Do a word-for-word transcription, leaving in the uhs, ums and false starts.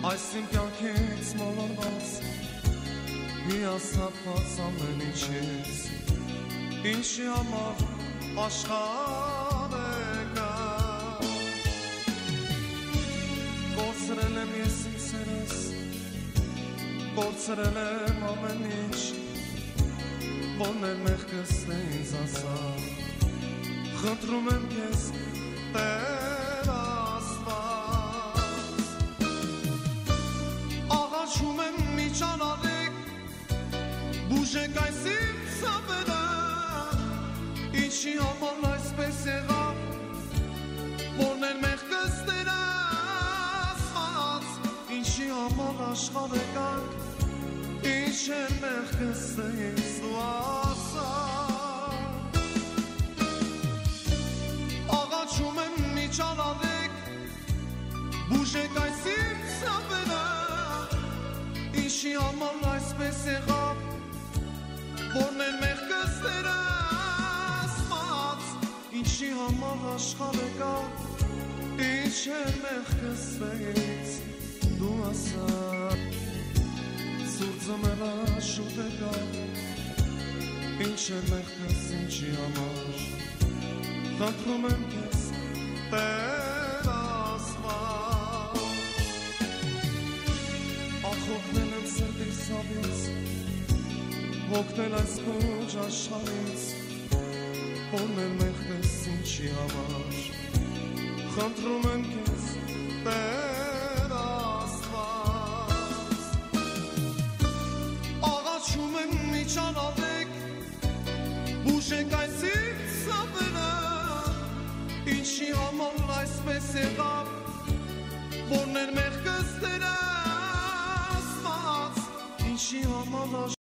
Այս իմ կյանքից մոլորված հիասթափված ամեն ինչից ինչի համար աշխարհը կա կորցրել եմ ես իմ սերս կորցրել եմ ամեն ինչ որն էլ մեղքս է ինձ ասա խնդրում եմ քեզ Տեր Աստված աղաչում եմ միջանալիք բուժեք այս իմ սապերը ինչի համար այսպես եղավ որն էլ մեղքս Տեր Աստված ինչի համար աշխարհը կանք ինչ էլ մեղքս ինձ դու ասա աղաչում եմ միջանալիք բուժեք այս իմ սապերը ինչի համար այսպես եղավ որն էլ մեղքս Տեր Աստված ինչի համար աշխարհը կա ինչ էլ մեղքս ինձ դու ասա սուրճը մելա շուտ է գա ինչ էլ մեղքս ինչի համար խնդրում եմ քեզ Տեր Աստված ախոհվել եմ սրտիս ցավից հոգնել այս քոջ աշխարհից որն էլ մեղքս ինչի համար խնդրում եմ քեզ Տեր Աստված աղաչում եմ միջանալիք բուժեք այս իմ սապերը ինչի համար այսպես եղավ որն էլ մեղքս Տեր Աստված ինչի համար